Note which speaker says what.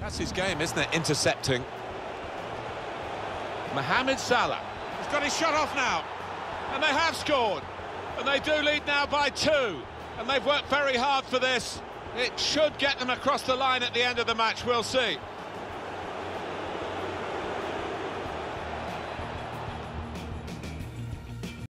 Speaker 1: That's his game, isn't it? Intercepting. Mohamed Salah. He's got his shot off now. And they have scored. And they do lead now by 2. And they've worked very hard for this. It should get them across the line at the end of the match, we'll see.